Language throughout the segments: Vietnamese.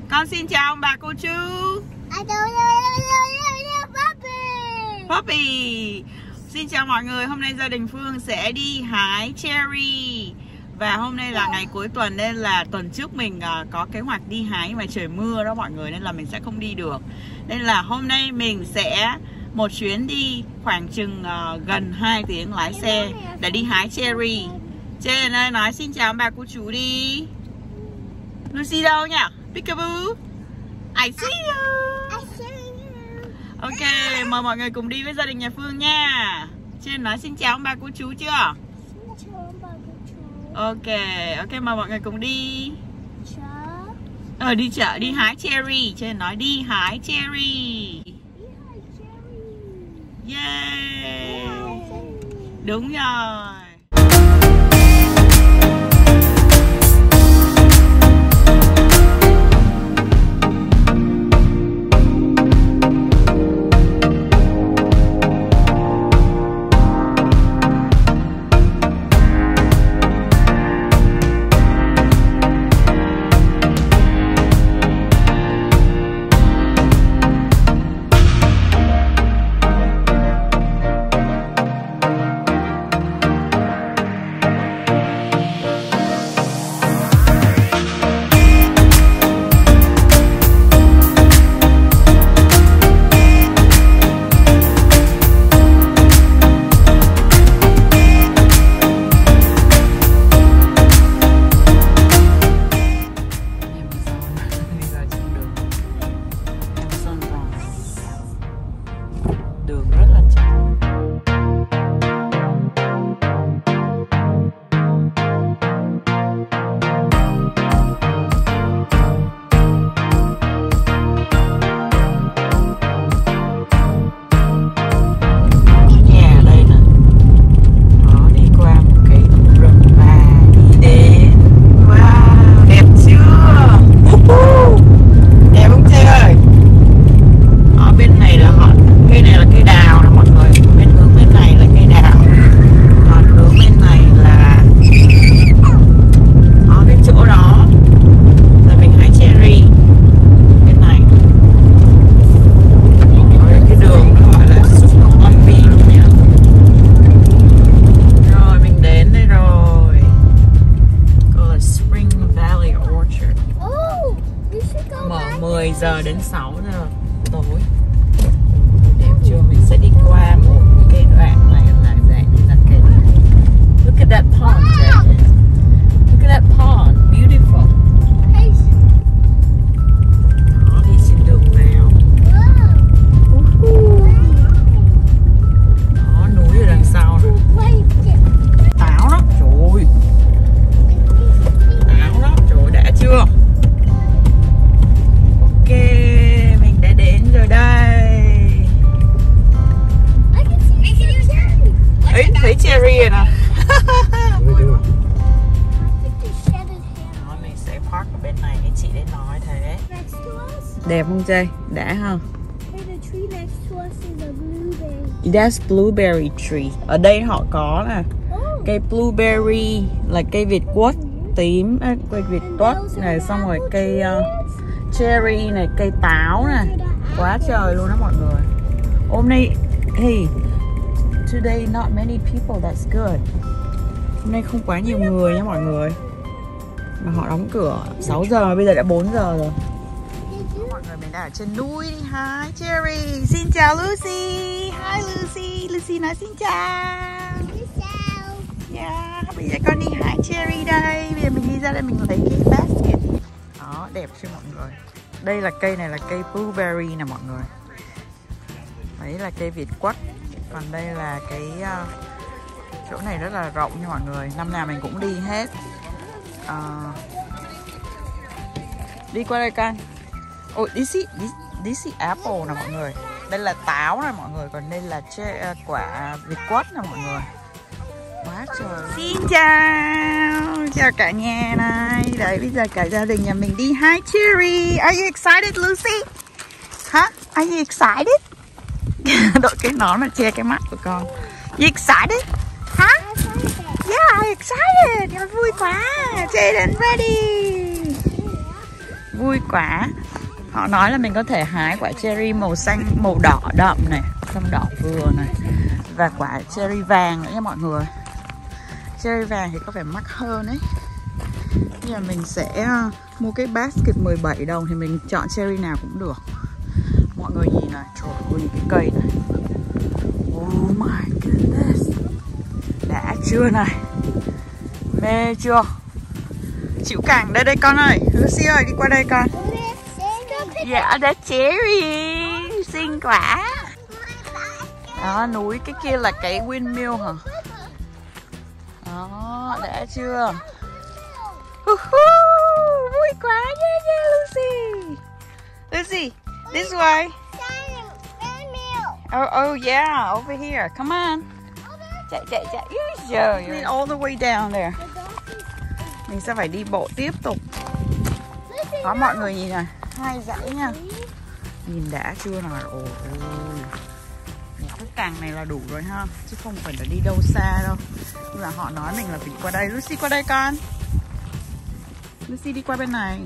Con xin chào ông bà cô chú. Poppy. Xin chào mọi người. Hôm nay gia đình Phương sẽ đi hái cherry. Và hôm nay là ngày cuối tuần nên là tuần trước mình có kế hoạch đi hái mà trời mưa đó mọi người, nên là mình sẽ không đi được. Nên là hôm nay mình sẽ một chuyến đi khoảng chừng gần 2 tiếng lái xe để đi hái cherry. Trên ơi nói xin chào bà cô chú đi. Lucy đâu nhỉ? Peekaboo. I see you. Ok, mời mọi người cùng đi với gia đình nhà Phương nha. Trên nói xin chào bà cô chú chưa? Ok, ok mời mọi người cùng đi. Đi chợ, đi hái cherry. Trên nói đi hái cherry. Yeah. Đúng rồi. Giờ đến 6 giờ tối. Đẹp chưa? Mình sẽ đi qua một cái đoạn này là dạng là cái look at that pond, Jack. Look at that pond, beautiful. Đó, đi trên đường vào. Đó, núi ở đằng sau này. Táo đó, trời ơi. Táo đó, trời ơi, đã chưa? Ok, mình đã đến rồi đây. Ấy, thấy cherry rồi nè. Mình sẽ park ở bên này, cái chị đấy nói thế. Đẹp không Jay? Đã không? That's blueberry tree. Ở đây họ có nè cây blueberry là cây Việt quất tím, cây Việt quất này, xong rồi cây cherry này, cây táo này, quá trời luôn đó mọi người. Hôm nay, hey, today not many people, that's good. Hôm nay không quá nhiều người nha mọi người. Mà họ đóng cửa 6 giờ, bây giờ đã 4 giờ rồi. Mọi người, mình đang ở trên núi đi hái cherry. Xin chào Lucy. Hi Lucy. Lucy nói xin chào. Yeah, bây giờ con đi hái cherry đây. Bây giờ mình đi ra đây, mình lấy cái basket. Đó, đẹp chưa mọi người. Đây là cây này là cây blueberry nè mọi người. Đấy là cây Việt quất. Còn đây là cái chỗ này rất là rộng nha mọi người. Năm nào mình cũng đi hết. Đi qua đây con. Oh, this is apple nè mọi người. Đây là táo nè mọi người. Còn đây là quả Việt quất nè mọi người. Quá trời. Xin chào. Chào cả nhà này. Đấy, bây giờ cả gia đình nhà mình đi hái cherry. Are you excited Lucy? Hả? Are you excited? Đội cái nón mà che cái mắt của con. You excited? Hả? Yeah, I'm excited. Em vui quá. Jaden ready. Vui quá. Họ nói là mình có thể hái quả cherry màu xanh, màu đỏ đậm này, xong đỏ vừa này, và quả cherry vàng nữa nha mọi người. Cherry vàng thì có vẻ mắc hơn ấy. Bây giờ mình sẽ mua cái basket 17 đồng thì mình chọn cherry nào cũng được. Mọi người nhìn này, trời ơi cái cây này. Oh my goodness. Đã chưa này? Mê chưa? Chịu cẳng đây đây con ơi. Lucy ơi đi qua đây con. Dạ đã cherry. Xinh quá. Đó núi cái kia là cái windmill hả? Đó đã chưa? Vui quá nha nha Lucy. Lucy, this way. Oh yeah, over here. Come on. Chạy chạy chạy. Trời, all the way down there. Mình sẽ phải đi bộ tiếp tục. Đó mọi người nhìn này, 2 dãy nha. Nhìn đã chưa nào? Ôi, một cái càng này là đủ rồi ha, chứ không phải là đi đâu xa đâu. Nhưng mà họ nói mình là phải qua đây. Lucy qua đây con. Lucy đi qua bên này.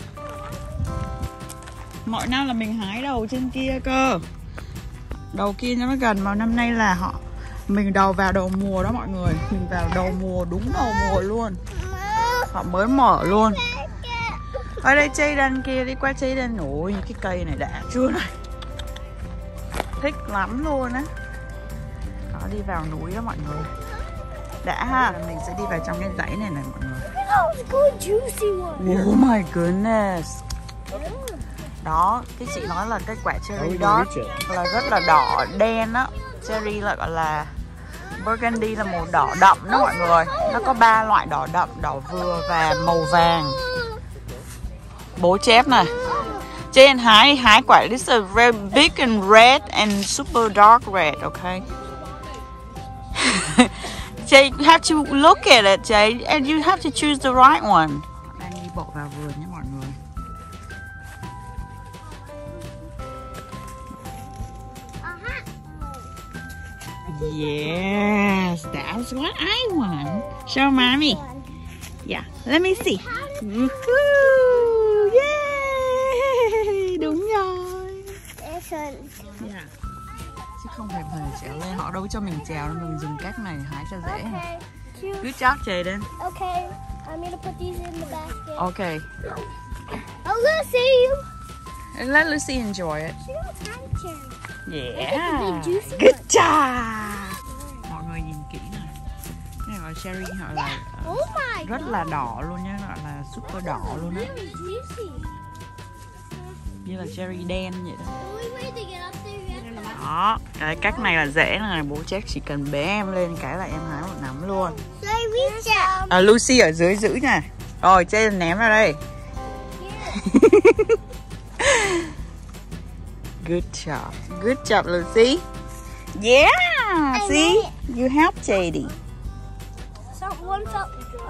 Mọi năm là mình hái đầu trên kia cơ. Đầu kia nó gần, mà năm nay là mình đầu vào đầu mùa đó mọi người. Mình vào đầu mùa, đúng đầu mùa luôn. Họ mới mở luôn. Ở đây Jayden kia, đi qua Jayden. Ôi cái cây này đã chưa này. Thích lắm luôn á. Đó đi vào núi đó mọi người. Đã ha. Mình sẽ đi vào trong cái dãy này này mọi người. Oh my goodness. Đó, cái chị nói là cái quả cherry đó là rất là đỏ đen á. Cherry là gọi là burgundy, là màu đỏ đậm đó mọi người. Nó có 3 loại đỏ đậm, đỏ vừa và màu vàng. Bố chép này. Jane hái quả. This is a very big and red and super dark red, okay? Jay, you have to look at it, Jay, and you have to choose the right one. Đang đi bộ vào vườn nhé mọi người. Yes, that's what I want. Show mommy. Yeah, let me see. Woohoo! Yay! Đúng rồi. Yeah. Chứ không phải trèo lên, họ đâu cho mình trèo nên mình dùng cách này hái cho dễ. Good job, Jayden. Okay, I'm gonna put these in the basket. Okay. Oh, Lucy! And let Lucy enjoy it. She knows how to cherry. Yeah. Good job. Mọi người nhìn kỹ này. Cái này gọi cherry họ là rất là đỏ luôn nhá, gọi là super đỏ luôn á. Như là cherry đen vậy đó. Đó, cái cách này là dễ này, bố Jack chỉ cần bế em lên cái là em hái một nắm luôn. Lucy ở dưới giữ nha. Rồi, Jayden ném ra đây. Good job. Good job, Lucy. Yeah! See? You helped JD. So one fell.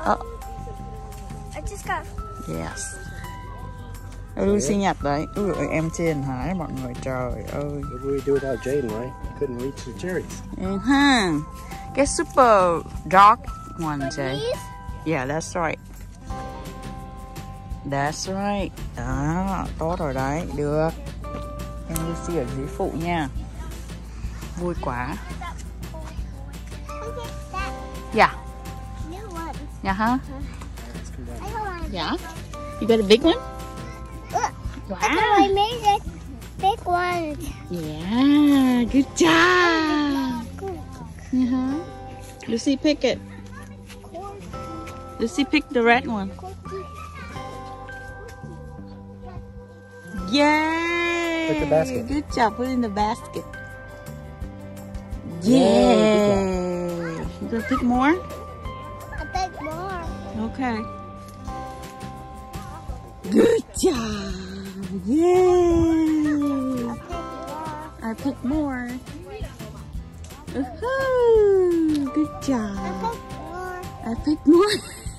I just got. Yes. Lucy nhặt đấy. Ui em trên hái mọi người, trời ơi. What would we do without Jayden, right? Couldn't reach the cherries. Cái super dark one, Jay. Yeah, that's right. That's right. Đó, tốt rồi đấy, được. Em Lucy ở dưới phụ nha. Vui quá. Yeah. Yeah, huh? Yeah. You got a big one? Wow. I made it. Big one. Yeah, good job. Lucy, pick it. Lucy, pick the red one. Yay! Put the basket. Good job, put in the basket. Yeah! You gonna pick more? I picked more. Okay. Good job! Yay! I picked more. Woohoo! Good job. I picked more.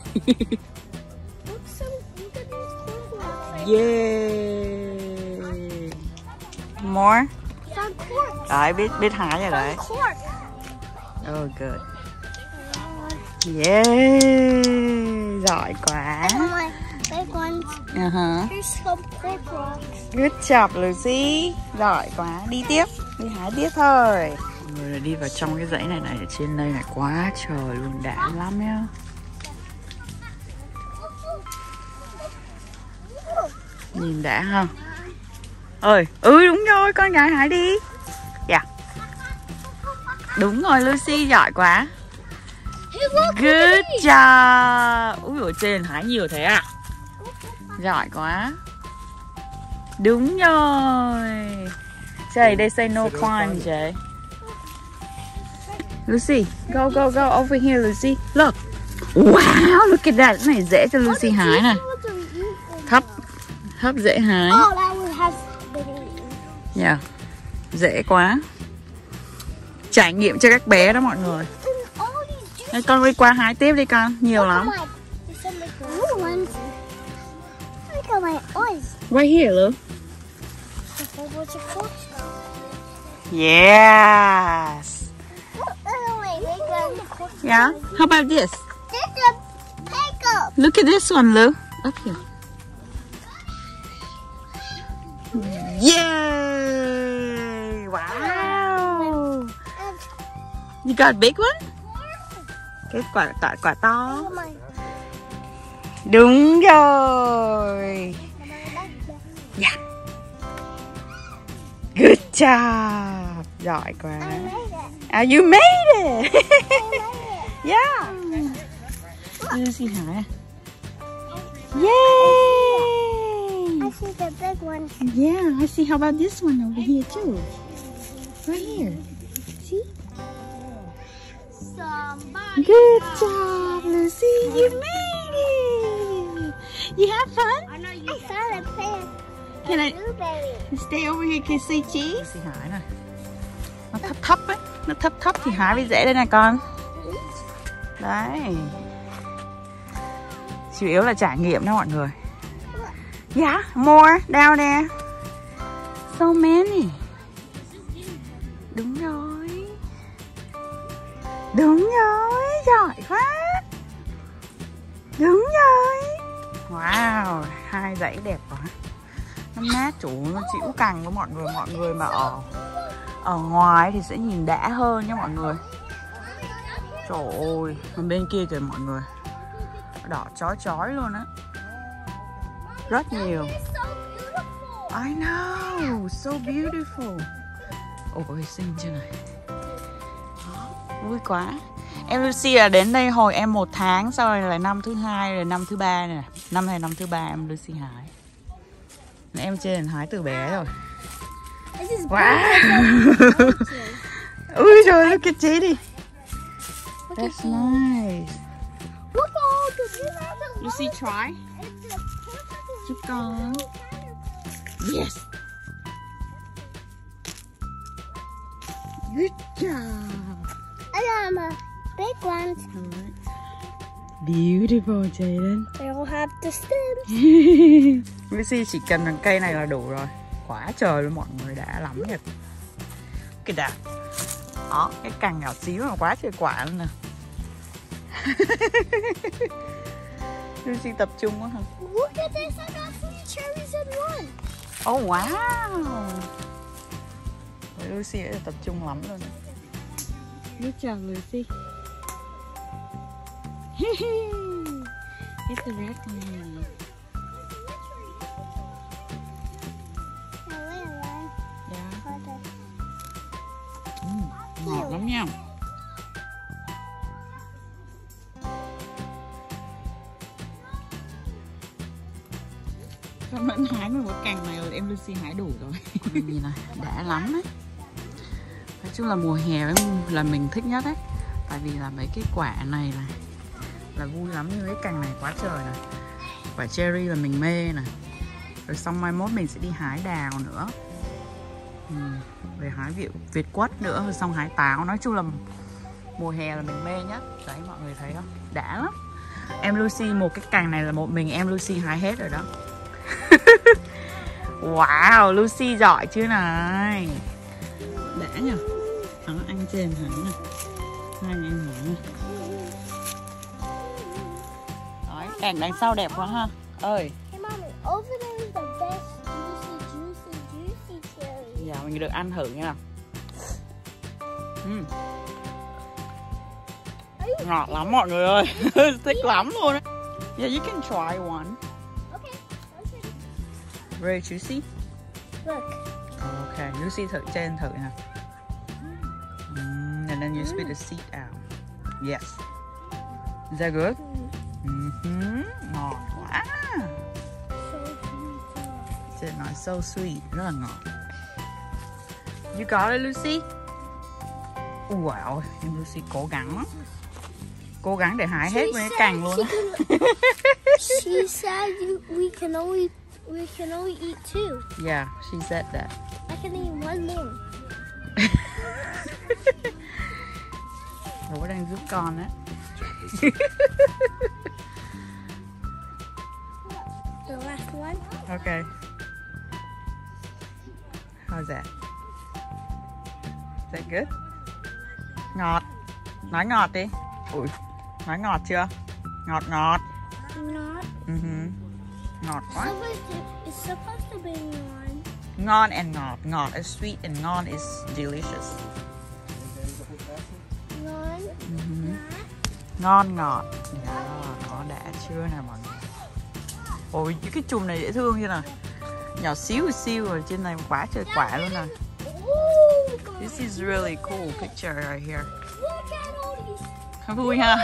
Yay! More? Đấy, biết hái rồi đấy. Oh, good. Yeah! Giỏi quá. Here's some cork rocks. Good job Lucy. Giỏi quá. Đi tiếp. Đi hái tiếp thôi. Rồi đi vào trong cái dãy này này. Ở trên đây này quá trời luôn. Đã lắm nhá. Nhìn đã không? Ơi, đúng rồi, con gái hái đi. Dạ. Đúng rồi Lucy, giỏi quá. Good job. Ui ở trên hái nhiều thế à? Giỏi quá. Đúng rồi. Jay, they say no climb, Jay. Lucy, go over here, Lucy. Look. Wow, look at that. Cái này dễ cho Lucy hái này. Thấp dễ hái. Yeah. Dễ quá. Trải nghiệm cho các bé đó mọi người. Đây, con đi qua hái tiếp đi con. Nhiều lắm. Right here, look. Yes. Yeah. How about this? Look at this one, Lou. Up here. Yay! Wow. You got a big one? Cái quả to. Đúng rồi. Yeah. Good job. Giỏi quá. You made it. Yeah. Lucy hả? Yay! I see the big one. Yeah, I see. How about this one over here too? Right here. See? Somebody. Good job, Lucy. You made it. You have fun? I saw the plant. Can I Blueberry. stay over here? Can you see cheese? Lucy hái này. Nó thấp ấy. Nó thấp thì hái mới dễ đây nè con. Đấy. Chủ yếu là trải nghiệm đó mọi người. Yeah, more down there. So many. Đúng rồi. Đúng rồi, giỏi quá. Đúng rồi. Wow, hai dãy đẹp quá. Nó mát, chủ nó chịu cành của mọi người mà ở ngoài thì sẽ nhìn đã hơn nha mọi người. Trời ơi, còn bên kia kìa mọi người. Đỏ chói luôn á. Rất nhiều. I know, so beautiful. Ôi xinh chưa này. Vui quá. Em Lucy là đến đây hồi em 1 tháng, sau rồi là năm thứ 2 rồi năm thứ 3 này. Năm này năm thứ 3 em Lucy hái. Em trên hái từ bé rồi. Wow. Ui trời, look at JD. That's nice. Lucy try. Giúp con. Yes. Good job. I got my big ones. Beautiful, Jaden. They all have the stems. Lucy chỉ cần bằng cây này là đủ rồi. Quá trời luôn mọi người, đã lắm nhỉ. Kìa đã. Đó, cái cành nhỏ xíu mà quá trời quả luôn nè. Lucy tập trung quá hả? Look at this, I got 3 cherries in one. Oh wow. Lucy đã tập trung lắm luôn. Good job, Lucy. Get the red one. Yeah. Ngọt lắm nha. Con vẫn hái một cành này rồi, em Lucy hái đủ rồi. Nhìn này, đã lắm đấy. Nói chung là mùa hè là mình thích nhất đấy. Tại vì là mấy cái quả này là vui lắm, như cái cành này quá trời này. Quả cherry là mình mê này. Rồi xong mai mốt mình sẽ đi hái đào nữa. Về hái Việt quất nữa, rồi xong hái táo. Nói chung là mùa hè là mình mê nhất. Đấy mọi người thấy không? Đã lắm. Em Lucy một cái cành này là một mình em Lucy hái hết rồi đó. Wow, Lucy giỏi chứ này. Đã nhỉ? Đó, anh trên hả nè. Hai anh em hả nè. Đấy, cảnh đằng sau đẹp quá ha. Ơi. over there is the best juicy cherry. Dạ, mình được ăn thử nha. Ngọt lắm mọi người ơi. Thích lắm luôn. Yeah, you can try one. Okay. Very juicy. Look. Okay, Lucy thử trên thử nè. And then you spit the seed out. Yes. Is that good? Ngọt quá. It's so sweet. Rất là ngọt. You got it, Lucy? Wow, Lucy cố gắng lắm. Cố gắng để hái hết với cái cành luôn. She said we can only eat 2. Yeah, she said that. I can eat 1 more. Bố đang giúp con á. The last one. Okay. How's that? Is that good? Ngọt. Nói ngọt đi. Ui, nói ngọt chưa? Ngọt ngọt. Not. Ngọt quá. It's supposed to be ngon. Ngon and ngọt. Ngọt is sweet and ngon is delicious. Ngon. Ngon ngọt. Yeah, nó đã chưa nè mọi người. Ôi, cái chùm này dễ thương như nè. Nhỏ xíu rồi trên này quá trời quả luôn nè. This is really cool picture right here. Look at all these. Vui ha.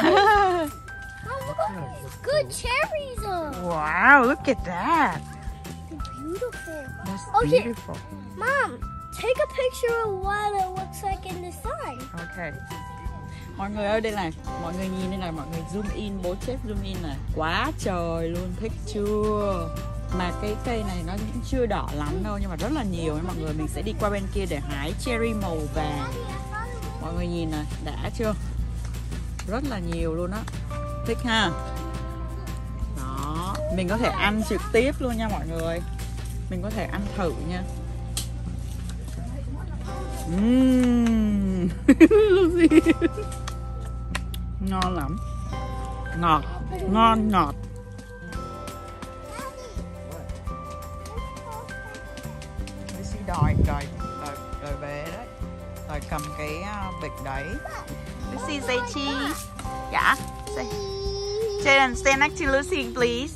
Good cherries. Wow, look at that. They're beautiful. That's Okay. beautiful. Mom, take a picture of what it looks like in the sun. Okay. Mọi người ơi, đây này, mọi người nhìn đây này, mọi người zoom in, bố chép zoom in này. Quá trời luôn, thích chưa? Mà cái cây này nó cũng chưa đỏ lắm đâu, nhưng mà rất là nhiều mọi người. Mình sẽ đi qua bên kia để hái cherry màu vàng. Mọi người nhìn này, đã chưa? Rất là nhiều luôn á. Thích ha. Đó, mình có thể ăn trực tiếp luôn nha mọi người. Mình có thể ăn thử nha. Ngon lắm. Ngọt, ngon ngọt. Lucy đòi về đấy. Đòi cầm cái bịch đấy. Lucy say cheese. Dạ. Say. Jaden, stand next to Lucy, please.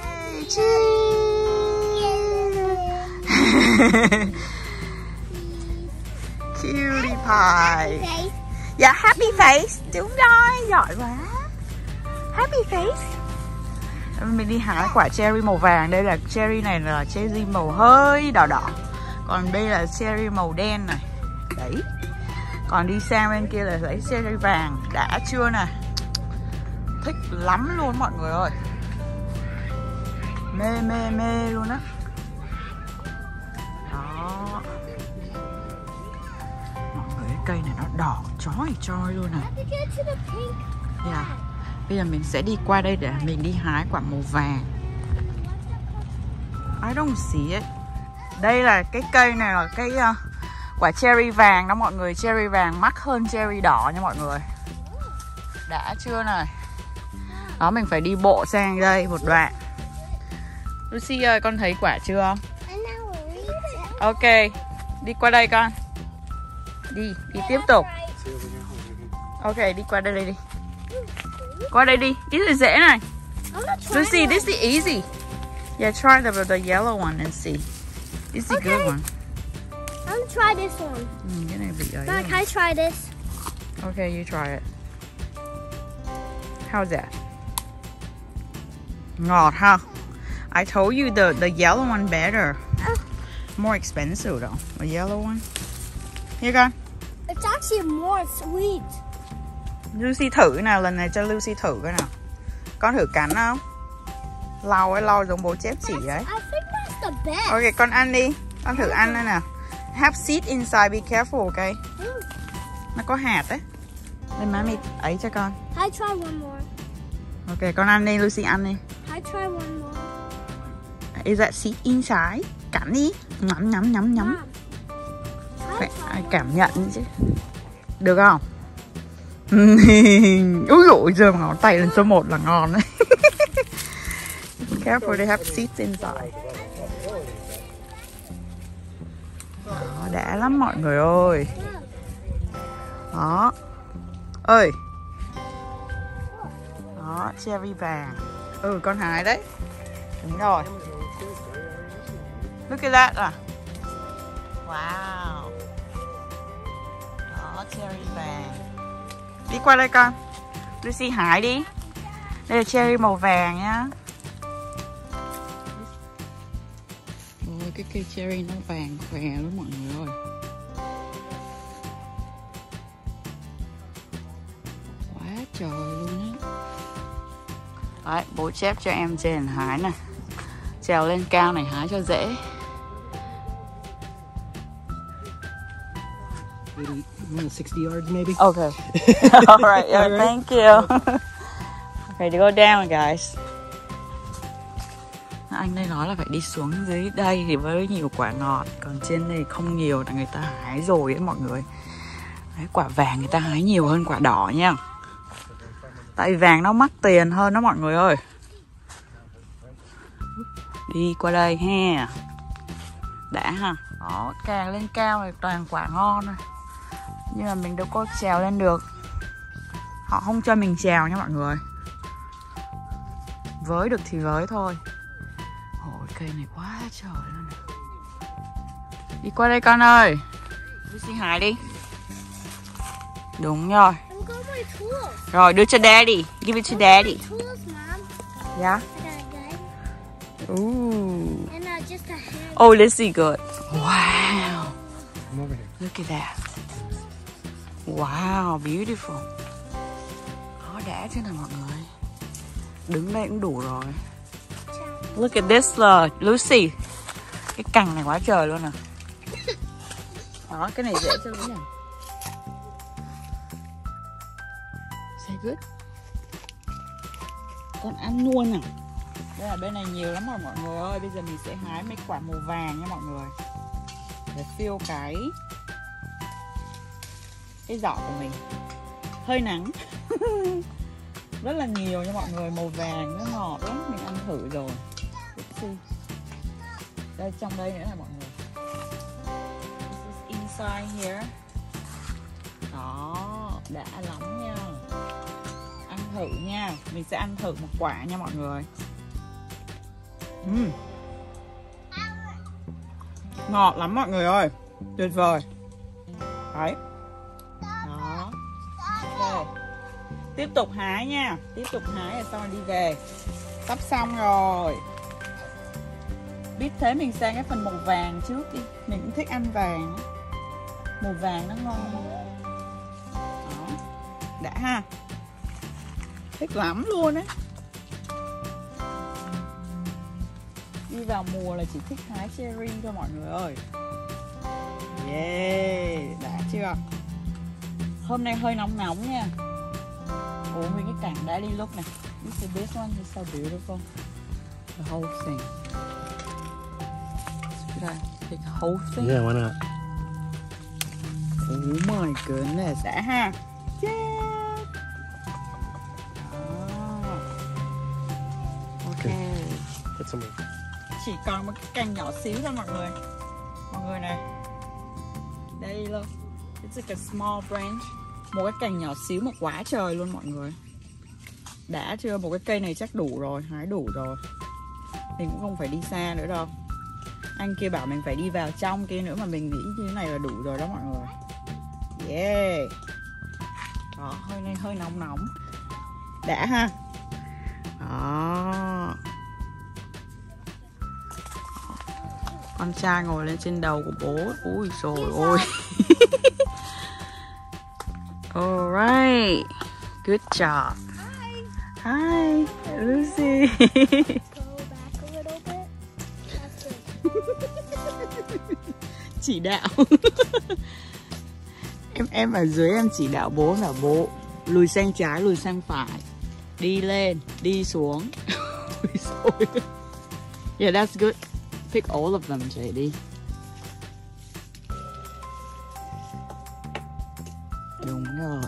Cutie pie. Dạ, happy face. Đúng rồi, giỏi quá. Happy face. Mình đi hái quả cherry màu vàng. Đây là cherry này là cherry màu hơi đỏ đỏ. Còn đây là cherry màu đen này. Đấy. Còn đi sang bên kia là lấy cherry vàng. Đã chưa nè. Thích lắm luôn mọi người ơi. Mê luôn á. Đó. Mọi người, cái cây này nó đỏ chói luôn nè. Yeah. Bây giờ mình sẽ đi qua đây để mình đi hái quả màu vàng. I don't see it. Đây là cái cây này là cái quả cherry vàng đó mọi người. Cherry vàng mắc hơn cherry đỏ nha mọi người. Đã chưa này. Đó, mình phải đi bộ sang đây một đoạn. Lucy ơi, con thấy quả chưa? Ok, đi qua đây con. Đi tiếp tục. Ok, đi qua đây đi. Qua đây đi, this is dễ này. Lucy, this is easy. Yeah, try the yellow one and see. This is a good one. I'm gonna try this one. Cái này bị ấy. Mom, can I try this? Okay, you try it. How's that? Ngọt ha. I told you the yellow one better. More expensive though. The yellow one. Here con. It's actually more sweet. Lucy thử nào, lần này cho Lucy thử cái nào. Con thử cắn không? Lau giống bố chép chỉ đấy. I think that's the best. Ok, con ăn đi. Con thử ăn đây nào. Have seed inside, be careful, okay? Nó có hạt đấy. Đây má mịt ấy cho con. I try one more. Ok, con ăn đi, Lucy ăn đi. I try one more. Is that seed inside? Cắn đi. Nhắm. Phải cảm nhận chứ. Được không? Úi dồi, giờ mà ngón tay lên số 1 là ngon đấy. Ok. careful, they have seats inside. Đó, đã lắm mọi người ơi. Đó. Ơi. Đó, cherry vàng. Con Hải đấy. Đúng rồi. Look at that à. Wow. Đó, cherry vàng. Đi qua đây con. Lucy Hải đi. Đây là cherry màu vàng nhá. Ôi, cái cây cherry nó vàng khỏe lắm mọi người ơi. Quá trời luôn á. Đấy, bố chép cho em trên hái nè. Trèo lên cao này hái cho dễ. 60 yards maybe. Okay. All right. Thank you. Okay, to go down, guys. Anh đây nói là phải đi xuống dưới đây thì với nhiều quả ngọt, còn trên đây không nhiều, là người ta hái rồi ấy mọi người. Đấy, quả vàng người ta hái nhiều hơn quả đỏ nha. Tại vì vàng nó mắc tiền hơn đó mọi người ơi. Đi qua đây ha. Đã ha. Đó, càng lên cao thì toàn quả ngon thôi. Nhưng mà mình đâu có trèo lên được. Họ không cho mình trèo nha mọi người. Với được thì với thôi. Ôi, cây này quá trời luôn nè. Đi qua đây con ơi. Đi xin Hải đi. Đúng rồi. Rồi, đưa cho daddy. Give it to daddy. Yeah. Ooh. Oh, Lizzie, good. Wow. Come over here. Look at that. Wow, beautiful. Đó, đã thế nào mọi người. Đứng đây cũng đủ rồi. Look at this, Lucy. Cái cành này quá trời luôn nè. Đó, cái này dễ cho lắm nè. Say good. Con ăn luôn à. Đây là bên này nhiều lắm rồi mọi người ơi. Bây giờ mình sẽ hái mấy quả màu vàng nha mọi người. Để fill cái giỏ của mình. Hơi nắng. Rất là nhiều nha mọi người. Màu vàng nó ngọt lắm. Mình ăn thử rồi. Đây, trong đây nữa là mọi người. This is inside here. Đó, đã lắm nha. Ăn thử nha. Mình sẽ ăn thử một quả nha mọi người. Ngọt lắm mọi người ơi. Tuyệt vời. Đấy. Đó. Okay. Tiếp tục hái nha. Tiếp tục hái rồi xong rồi đi về. Sắp xong rồi. Biết thế mình sang cái phần màu vàng trước đi. Mình cũng thích ăn vàng. Màu vàng nó ngon. Đó. Đã ha. Thích lắm luôn á. Đi vào mùa là chỉ thích hái cherry thôi mọi người ơi. Yeah, đã chưa? Hôm nay hơi nóng nóng nha. Ủa mấy cái cảnh đã đi lúc này. This one is so beautiful. The whole thing. Should I take the whole thing? Yeah, why not? Oh my goodness, đã ha. Yeah. Ok. Put some. Chỉ còn một cái cành nhỏ xíu thôi mọi người. Mọi người này. Đây luôn. It's like a small branch. Một cái cành nhỏ xíu một quá trời luôn mọi người. Đã chưa? Một cái cây này chắc đủ rồi. Hái đủ rồi. Mình cũng không phải đi xa nữa đâu. Anh kia bảo mình phải đi vào trong kia nữa. Mà mình nghĩ như thế này là đủ rồi đó mọi người. Yeah. Đó, hơi nóng nóng. Đã ha. Đó. Con trai ngồi lên trên đầu của bố. Ui trời ơi. Alright. Good job. Hi, Lucy. Chỉ đạo. Em ở dưới em chỉ đạo bố là bố lùi sang trái, lùi sang phải, đi lên, đi xuống. Yeah, that's good. Pick all of them, JD. Đúng rồi.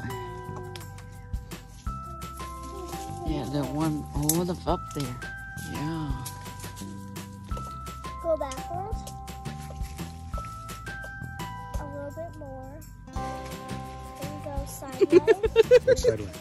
Yeah, the one all of up there. Yeah. go backwards. A little bit more. Then go sideways. Sideways.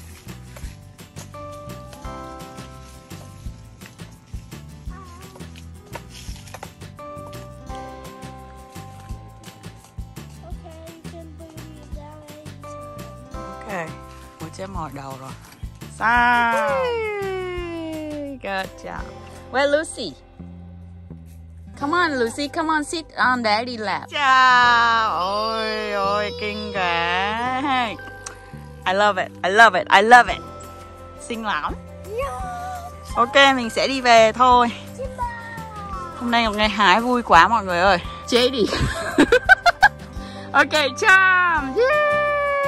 Okay, you can bring me down anytime. Ok, một chém mỏi đầu rồi. Sai. Good job. Where Lucy? Come on Lucy, come on sit on daddy lap. Chào. Ôi ôi kinh quá. I love it, I love it, I love it. Xinh lắm. Ok, mình sẽ đi về thôi. Hôm nay là một ngày hái vui quá mọi người ơi. Chế đi. Ok, chăm. Yeah.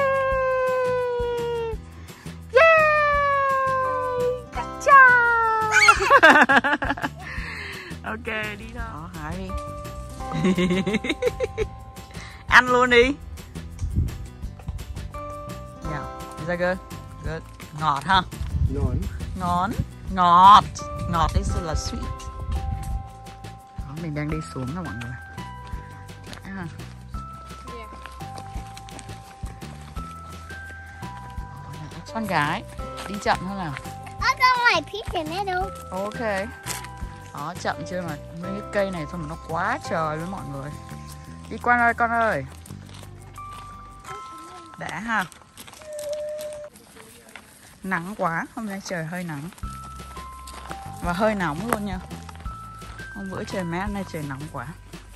Ok đi thôi. Đó, hái đi. Ăn luôn đi. Yeah. Is that good? Good. Ngọt ha? Ngon. Ngon. Ngọt. Ngọt ý là sweet. Đó, mình đang đi xuống đó mọi người. À. Con gái đi chậm thôi nào. I got my peek in it. Ok. Đó, chậm chưa mà mấy cái cây này thôi mà nó quá trời với mọi người. Đi qua ơi con ơi. Đã ha. Nắng quá, hôm nay trời hơi nắng. Và hơi nóng luôn nha. Hôm bữa trời mát, hôm nay trời nóng quá.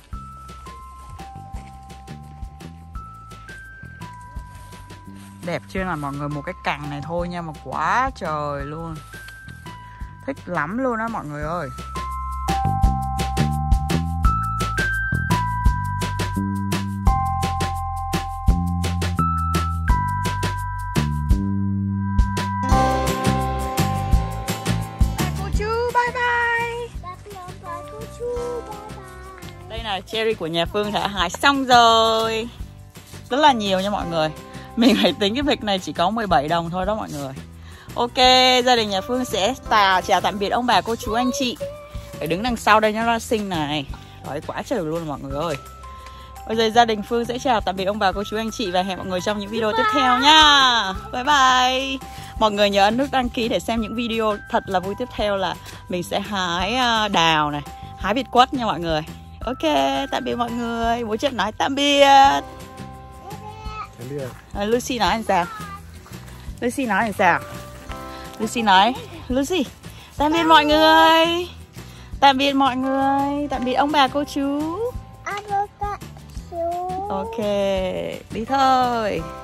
Đẹp chưa là mọi người, một cái cành này thôi nha mà quá trời luôn. Thích lắm luôn á mọi người ơi. Cô chú bye bye. Đây là cherry của nhà Phương đã hái xong rồi. Rất là nhiều nha mọi người. Mình phải tính cái việc này chỉ có 17 đồng thôi đó mọi người. Ok, gia đình nhà Phương sẽ chào tạm biệt ông bà cô chú anh chị. Phải đứng đằng sau đây cho nó xinh này. Đói quá trời luôn mọi người ơi. Bây giờ gia đình Phương sẽ chào tạm biệt ông bà cô chú anh chị và hẹn mọi người trong những video tiếp theo nha. Bye bye. Mọi người nhớ ấn nút đăng ký để xem những video thật là vui tiếp theo, là mình sẽ hái đào này, hái việt quất nha mọi người. Ok, tạm biệt mọi người. Bố Chất nói tạm biệt. Tạm biệt. Lucy nói làm sao? Lucy nói làm sao? Lucy nói, Lucy, tạm biệt mọi người. Tạm biệt mọi người. Tạm biệt ông bà cô chú. Ok, đi thôi.